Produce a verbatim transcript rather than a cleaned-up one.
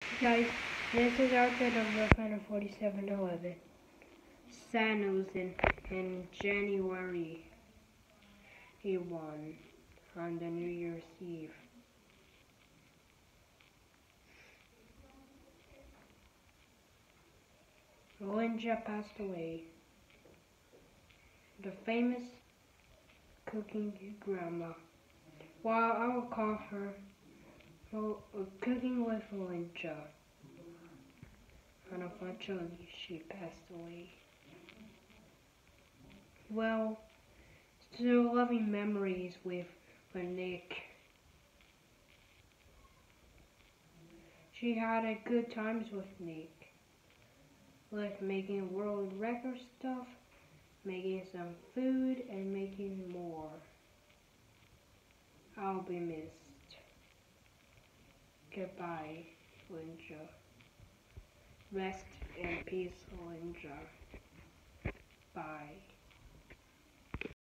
Guys, this is outfit of the Final forty-seven eleven. San Jose in January. He won on the New Year's Eve. Linda passed away. The famous cooking grandma. Well, I will call her well, uh, Cooking with Linda. And unfortunately, she passed away. Well, still loving memories with Nick. She had a good times with Nick. Like making world record stuff, making some food, and making more. I'll be missed. Goodbye, Linda. Rest in peace, Linda.